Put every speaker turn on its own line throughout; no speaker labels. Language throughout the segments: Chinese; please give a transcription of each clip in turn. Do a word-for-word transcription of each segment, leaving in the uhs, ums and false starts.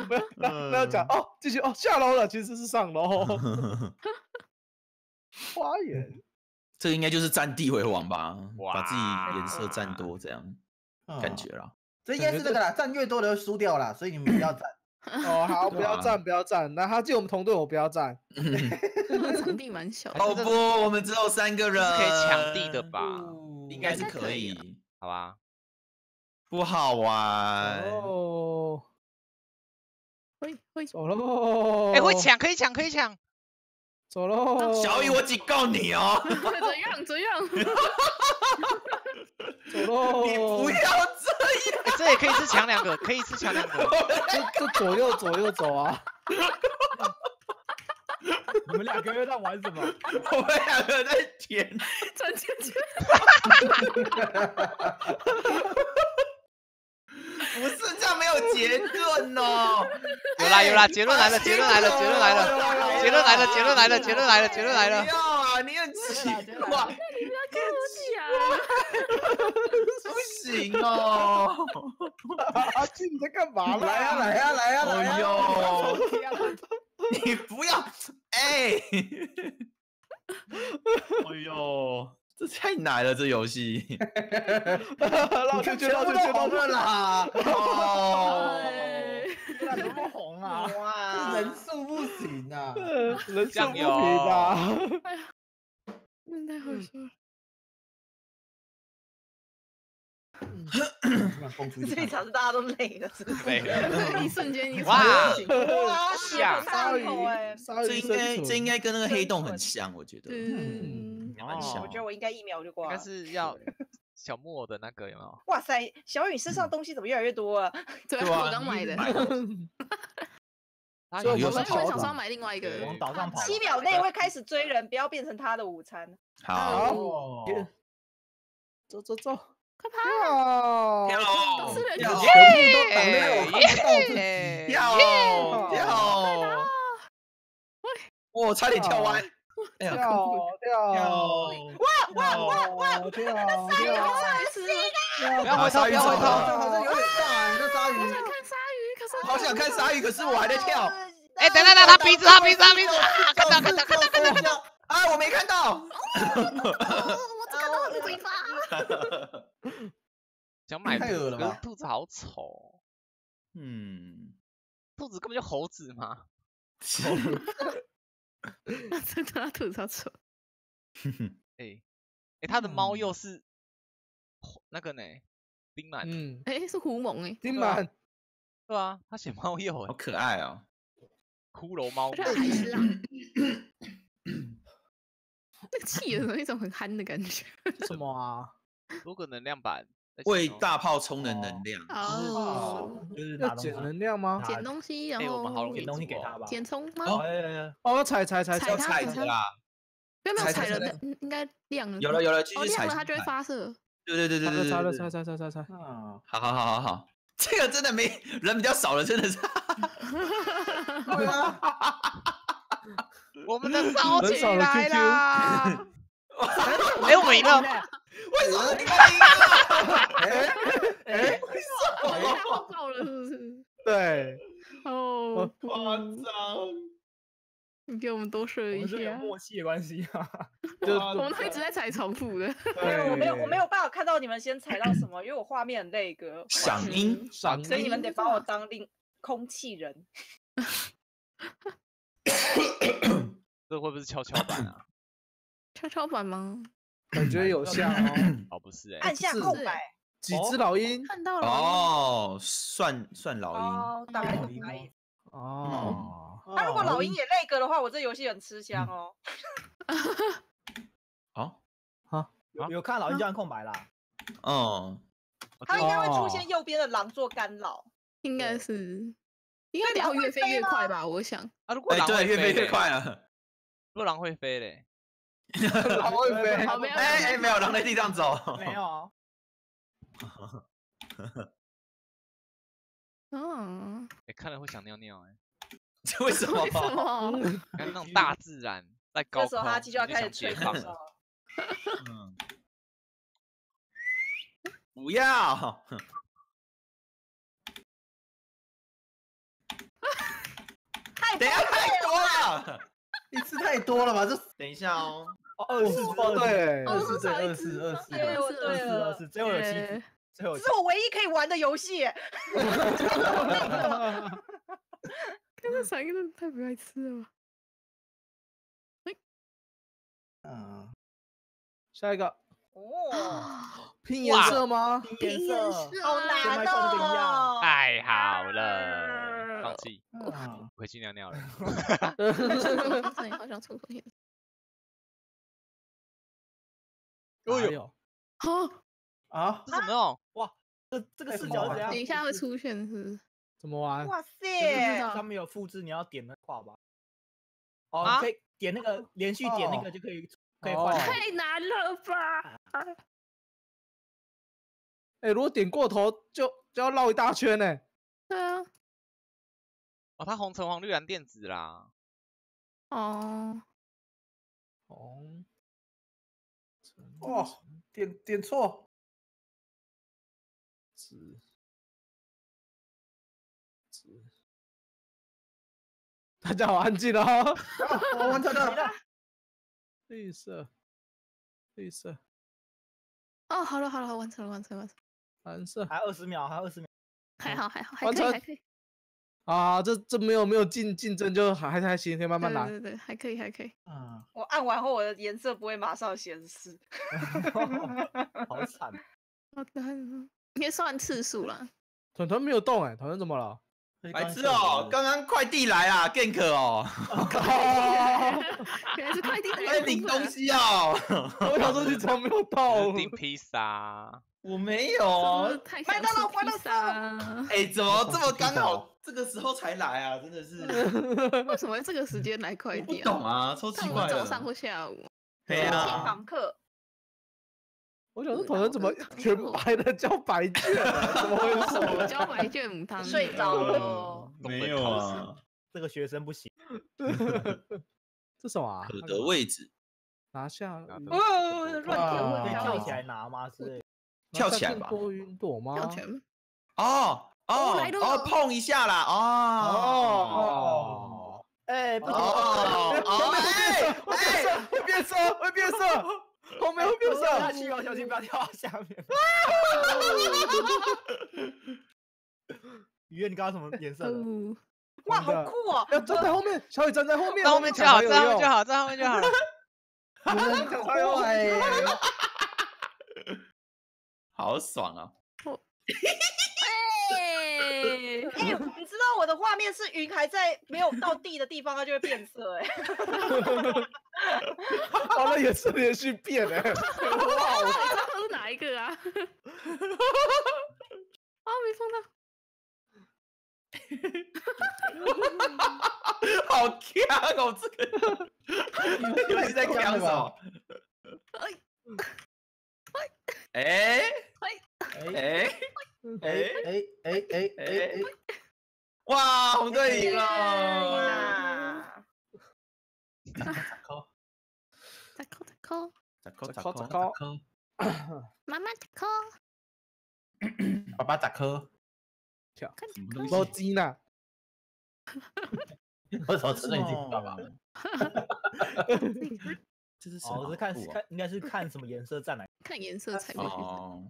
不要不要讲哦，继续哦，下楼了，其实是上楼。花园，
这个应该就是占地为王吧，把自己
哇
颜色占多这样感觉啦。
这应该是这个啦，占越多的会输掉啦，所以你们不要占。
哦，好，不要站，不要站。那他进我们同队，我不要站。
场地蛮小。
哦不，我们只有三个人，
可以抢地的吧？
应该是可以。
好吧，
不好玩。
哦，
会会
走喽。
哎，会抢，可以抢，可以抢。
走喽。
小雨，我警告你哦。
怎样怎样？
走喽。
你不要这样。
这也可以是抢两个，可以是抢两个。
这这左右左右走啊。
你们两个人在玩什么？
我们两个在舔，
转圈圈。
不是这样，没有结论哦。
有啦有啦，结论来了，结论来了，结论来了，结论来了，结论来了，结论来了，结论来了。
不要啊，你很奇怪。
你不要跟我
不行哦。
阿俊你在干嘛啦？
来呀来呀来呀来呀！
哎呦，你不要，哎，哎呦，这太难了，这游戏。
绕圈圈，绕圈圈，绕圈圈
啦！
哦，
怎么那么红啊？
哇，人数不行啊，
人数不平啊。
那太好笑了。
这一场是大家都累了，是不是？
累了，
一瞬间一
哇
哇，
下
鲨鱼哎，
鲨鱼
这应该这应该跟那个黑洞很像，我觉得。
嗯，
蛮像
我觉得我应该一秒就挂
应该
了。
是要小木偶的那个有没有？
哇塞，小雨身上东西怎么越来越多啊？
对啊，我刚买的。
他
所以我们
我本来
跑
想说要买另外一个，
往岛上跑。
七秒内会开始追人，不要变成他的午餐。
好，
哦，
走走走，
快跑！
跳
都是人
全部
耶！
都挡在我看不到自己。
跳跳！我差点跳歪。哎呀，
跳跳
哇
哇哇哇跳跳！
不要回头，不要回头。
好像有点大，这鲨鱼。
看鲨鱼，可是
好想看鲨鱼，可是我还在跳。
哎，等等等，他鼻子，他鼻子，他鼻子，看到看到看到看到看到。
啊，我没看到。
我只看到我的嘴巴。
想买
太恶了吧
可是兔子好丑。
嗯，
兔子根本就猴子嘛。
真的，他吐槽丑。
哎哎，他的猫又是那个呢，丁满。
嗯，
哎，是狐獴哎，
丁满，
对啊，他写猫鼬
好
哎，
可爱哦。
骷髅猫。
这还是啊。那个气有一种很憨的感觉。
什么啊？
多个能量板。
为大炮充能能量。
哦，
就是
要捡能量吗？
捡东西，然
哎，我们好
后
容易
捡东西给他吧。
填充吗？
哦，哎哎哎，
哦，踩踩踩
踩它
踩着啦。
没有没有
踩踩
踩了的，应应该亮了。
有了有了，继
哦，
续踩。
亮了它就会发射。
对对对对对对。
踩了踩踩踩踩踩。
嗯，
好好好好好，这个真的没人比较少了，真的是。
对啊，
我们的烧起
很少了
来
Q Q
啦！哎，我们赢了。
为什么你们赢了？
哎哎，
太好爆了，是不是？
对，
哦，
夸张。
你给我们多说一
我们是有
下。
默契的关系啊。
就
我们都一直在踩重复的。
没有，我没有，我没有办法看到你们先踩到什么，因为我画面很那个，
嗓音，
闪
所以你们得把我当另空气人。
这会不会是跷跷板啊？
跷跷板吗？
感觉有像哦。
哦，不是哎，
按下空白。
几只老鹰？
看到了。
哦，算算老鹰。
哦，大概是哪里？
哦，
那如果老鹰也那个的话，我这游戏很吃香哦。
好，
有有看老鹰就按空白啦。
哦，
它应该会出现右边的狼做干扰。
应该是，应该要越飞越快吧？我想。
啊，如果
哎，
狼
对，越飞越
会飞嘞，
快了。
如果狼会飞嘞，
狼会飞。
好，没有。
哎哎，没有，狼在地上走。
没有。
嗯。
哎，看了会想尿尿哎。
这为什么？
为什么？
看那种大自然在高
这时候
空，
哈基就要开始
解
吹口哨
放了。
了。
嗯，不要。 等一下太多了，
一次太多了吧？这
等一下哦。
哦，二四
哦，对，
二四对二四二四
对我
二
对
四
了
二四，最后有七
耶
题，最后有七
这是我唯一可以玩的游戏耶。
刚才闪一个真的太不爱吃了吧？
嗯，
下一个
哦，
拼颜色吗？
颜色，
好
跟
难
麦克那个一样。
哦。
太好了，放弃，
嗯
回去尿尿了。
真的好想抽抽烟。
哎呦，
好，
啊，
这怎么用？
这这个视角是怎样？
等一下会出现是不是？
怎么玩？
哇
不知
塞！
道
上面有复制，你要点那画吧。哦，
啊
可以点那个连续点那个就可以可以换
哦。
太难了吧？
哎，如果点过头就就要绕一大圈呢。
对啊，
哦，它红橙黄绿蓝靛紫啦。
哦，
红，
哦，点点错，
紫，紫，大家好安静哦。
我完成了。
绿色，绿色，
哦，好了好了，完成了完成了完成了，
蓝色。
还有二十秒，还有二十秒。
还好还好，还
完成
可以还可以，
啊，这这没有没有竞竞争就还还还行，可以慢慢来。
对对对，还可以还可以。
嗯，
我按完后，我的颜色不会马上显示。
好惨。
好的，应该算次数了。
团团没有动哎，团团怎么了？
白痴哦，刚刚快递来啊 ，gank 哦，
原来是快递来
在领东。西哦。
我想说你怎么没有动？
订披萨，
我没有
是不
哦
是。太
麦
想吃
当劳欢乐
披萨啊？
哎，怎么这么刚好这个时候才来啊？真的是
为什么会这个时间来快
我不
递啊？
懂啊，超奇
上
怪的。
午早上或下午？
对
进
啊，
访客，
我想说团团怎么全白的交白卷啊？怎么回
什么
事？
叫白卷母汤？
睡着了。
没有啊，
这个学生不行。
这什么啊？
可得位置，
拿下
拿得
哦，乱跳
哇
可以
乱跳
跳起来拿吗？之类的。
跳起来吧。
多云朵吗？
跳拳。
哦哦
来了
哦，碰一下啦，哦
哦。
哎，不行。
哦哦，哎
会变色，会变色，会变色，后面会变
掉下
色。
去哦，小心不要掉到下面。雨月，你刚刚什么颜色的？
哦，
哇，好酷哦！
要站在后面，小雨站在后面，
在后面就好，
抢才有用
在后面就。好，在后面就好了。
你们很快，
好爽啊！
哎，
哎，你知道我的画面是云还在没有到地的地方，它就会变色。哎，
好了，也是连续变哎。哇哦！
这是哪一个啊？啊，没碰到。
好强哦，这个游戏在强什么？
哎
哎
哎
哎
哎哎哎哎哎哎，
哇，红队赢了！
呀，
扣，再扣，再扣，
咋扣
咋扣咋
扣
扣
慢慢的扣，
爸爸咋磕？
看
什么东
罗
西？
基呢？
为什么承认已经是爸爸？
这是什
哦，我
么？
是看看，应该是看什么颜色站哪。
看颜色才会去。
哦，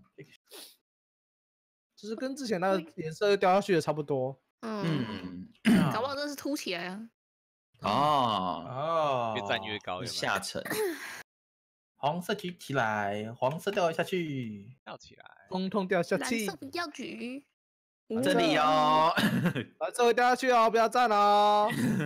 就是跟之前那个颜色掉下去的差不多。
嗯，
嗯，
搞不好这是凸起来啊。
哦，
哦，
越站越高，有没有？
下沉，
黄色举起来，黄色掉下去。
跳起来。
通通掉下
蓝
去
色，不要举。
这里哦，
蓝色会掉下去哦，不要站哦。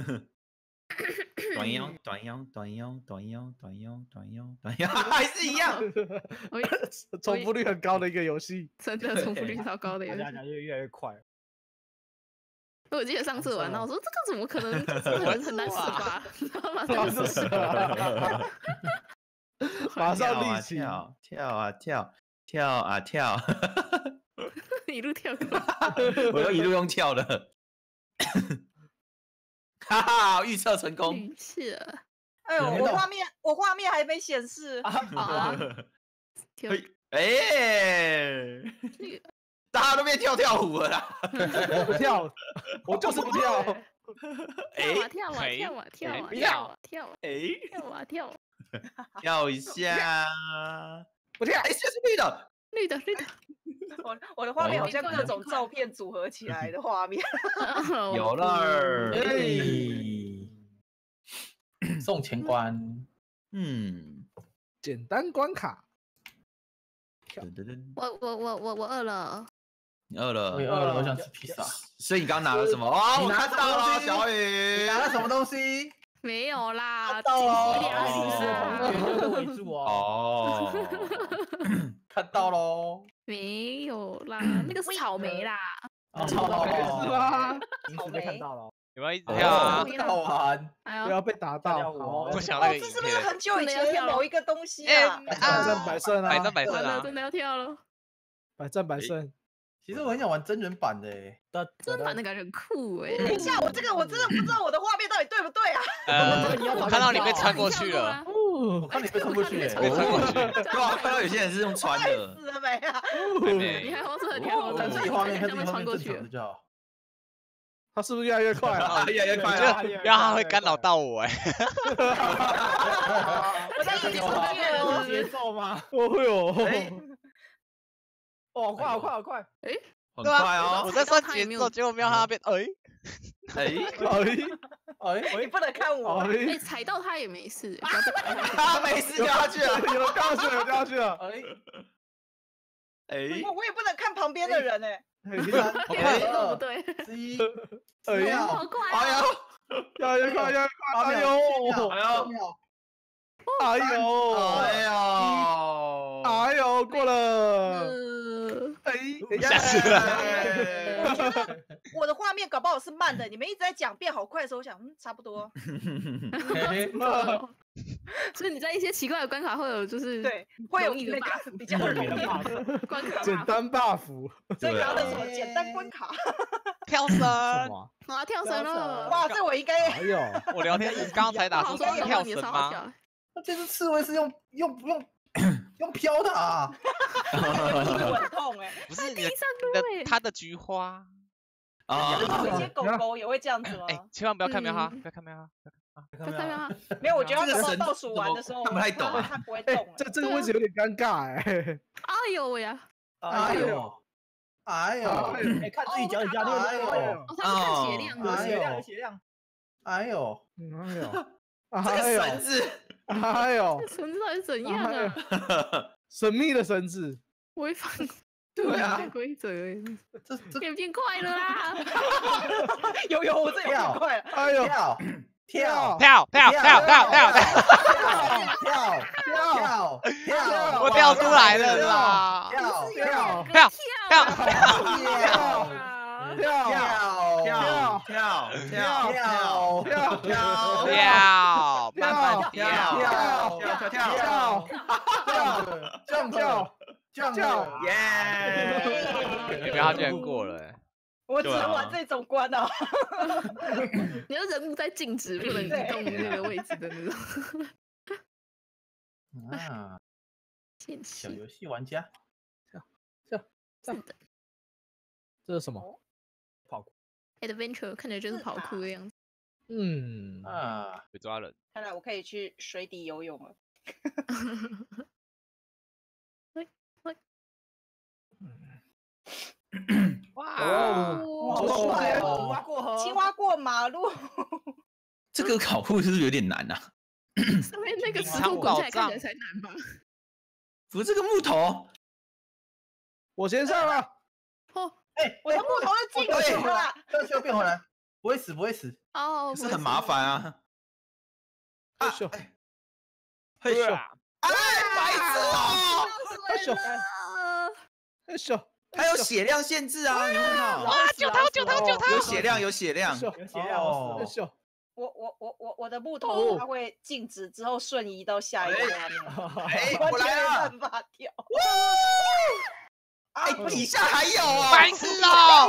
短腰，短腰，短腰，短腰，短腰，短腰，短腰，还是一样。
我
重复率很高的一个游戏。
真的重复率超高的游戏。
大家讲就越来越快。
我记得上次玩到，我说这个怎么可能？这个很很难死吧？然后马上
马
就死
上
了。
马上
跳啊
立起，
跳，跳啊跳，跳啊跳，
一路跳过。
我又一路用跳的，哈哈，预测成功。
语气了
哎呦，
有没有
我画面我画面还没显示。
啊！跳
哎，大家都变跳跳虎了啦！
不跳，我就是不跳。
跳啊跳啊
没
跳啊跳啊
没
跳啊跳啊
哎，
跳啊跳啊，
跳一下，
不跳
哎，这是绿的，
绿的绿的，
我我的画面好像各种照片组合起来的画面。
有了，
哎，送钱关，
嗯，
简单关卡，
噔噔噔，
我我我我我饿了，
你饿了
我也，饿了，我想吃披萨。
所以你刚拿了什么？哦，我
你拿
看到了，
什么东西
小雨
你，拿了什么东西？
没有啦，
到了
自己量
你是
一下
同学就是围住哦。
哦，
看到喽。
没有啦，那个是草莓啦，
哦，
是吧？
临时被看到了。
有没有一直跳啊
哦？好玩。
哎呦，
不要被打到，
跳舞
好
哦，
哦，
我想那个影
这是不是
片，
很久以
真的要跳了
前的某一个东西
哎
啊？
百战百胜啊，
百战百胜
完了，
啊！
真的要跳了，
百战百胜，
其实我很想玩真人版的诶。
的
真版的感觉很酷哎。
等一下，我这个我真的不知道我的画面到底对不对啊？
呃，
你要
我看到你被
跳
穿过去了，
你跳啊
哦
我，看你被冲过去诶。
被穿过去，
对啊，看到有些人是用穿
快
的，
死了没啊？
还
你
没。
还好扯，你还好扯，
看自己画面，看自己
被
画面正
穿过去了。
常的就好。
他是不是越来越快了？
啊，越来越快
我
了，
觉得不要他会干扰到我哎。
我在一直乐
有
哦。
节奏吗？
哦哟，
哎，
哦，快好快好快！
很
对啊
快哦
我，在算节奏，结果没有他那边，哎，
哎，
哎
哎，
你不能看我，
哎，
哎，
踩到他也没事，不要被打到。
他没事掉下去了，
有掉下去了，有掉下去了，
哎，
哎，
我我也不能看旁边的人哎。
三，
好快
对
二
不对？
之一，
哎呀，
好快
哎
啊！
呦，
越来越快，越来越快，哎呦，
哎呦，
哎呦，
哎呦，
哎呦，过了，
呃，
哎，
吓死了
我觉得我的画面搞不好是慢的，你们一直在讲变好快的时候，我想嗯差不多。
所以你在一些奇怪的关卡会有就是
对，会有
容易的
那个
buff
比较容易的，
关卡
简
buff
单 buff，
所以
对啊
刚刚的什么简单关卡，
跳绳，
什么？
啊，跳绳了！
哇，这我应该
哎呦，
我聊天室刚刚才打出
好好笑，
是跳
你的
绳吗？
超好笑。
那这只刺猬是用用用用飘的啊！
很痛哎。
不是你的
地上
你的
对
他的菊花，
啊，
有些狗狗也会这样子吗？
哎，千万不要看喵哈，
嗯
不要看喵哈，
快看到他，
没有，我觉得它
这个神
倒倒数完的时候，
看不太懂啊
它不会
哎
动，。
这这个位置有点尴尬哎，
哎呦喂呀！
哎呦，哎呦，
哎，看自己脚底下那
哎呦，
个
哦，他是看血量
有
的，
哎呦
血量，有血量。
哎呦，
哎呦，
这个
哎呦，
绳子，
哎呦，
这绳子到底怎样啊？
神秘的绳子，
违反
对啊
违规则欸，
这这
变变快了啦！
有有，我这有点快了。
哎呦，
跳跳
跳跳跳跳跳跳，
跳跳跳，
我掉出来了啦！
跳跳
跳
跳
跳
跳
跳
跳
跳
跳跳
跳
跳跳
跳，慢慢
跳
跳，
跳跳跳，
跳跳跳跳，
耶！
喵哈居然过了，哎
我只能玩这种关哦。
你的人物在静止，不能移动那个位置的那种。
啊，
现实
小游戏玩家，
是的
这是什么？
，adventure 看起来就是跑酷的样子。
嗯，
啊，
被抓人，
看来我可以去水底游泳了。
哇，
哇，好帅
青
哦！
蛙过河，
青蛙过马路，
这个考酷是不是有点难啊？
上面那个石
隐藏
头滚下来
宝藏
看起来才难吧？
不是这个木头，
我先上了，
哦
哎，
我的木头是进去了啦。
这就变回来，不会死，不会死。
哦，
是很麻烦啊。
哎咻，
嘿咻，
啊
哎，白痴哦！
哎咻，
呃，
哎咻，
还有血量限制啊！你有没有看到？
哇，
救他救他救他
有血量，有血量
哎。咻，
有血量，我死了。
哎咻，
我我我我我的木
哦
头它会静止之后瞬移到下一个画面，
哎，
完全没
我来了！
办法跳。
哎，底下还有啊！
白痴哦，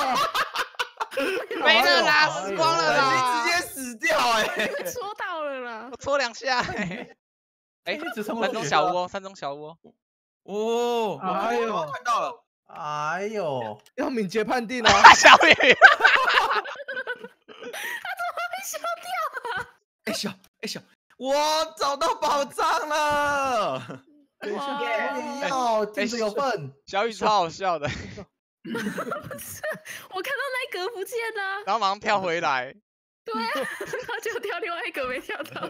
没了啦，
哎呦
死光了
已
啦，
经直接死掉哎！
被戳到了啦
我！戳两下，哎，哎，
一直冲过
山中
去
小窝，山中小窝，
哦，
哎呦
我看到了，
哎呦，
要敏捷判定哦。
小雨，
我找到宝藏了！
等一下，
哇
我也要。
要镜子有份。
小雨超好笑的，
不是，我看到那一格不见了，
然后马上跳回来。
对啊，他就跳另外一格没跳到。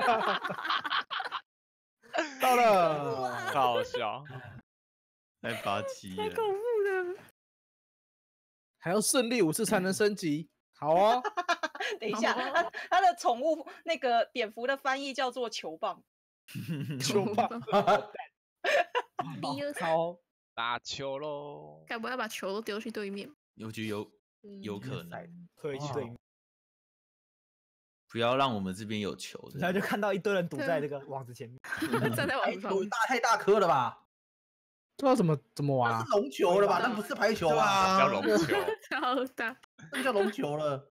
到了，
超好笑。
太八七了。
太恐怖了。
还要顺利五次才能升级。好哦，
等一下，他他的宠物那个蝙蝠的翻译叫做球棒。
球棒，
第二
超
打球喽！
该不会要把球都丢去对面？
我觉得有有可能，
推去对面，
不要让我们这边有球。
然后就看到一堆人堵
对
在这个网子前面。
站在网
排球
子上面。
大太大颗了吧？
不知道怎么怎么玩啊
那是？龙球了吧？那不是排球吧？
对啊
叫龙球，
超大，
那叫龙球了。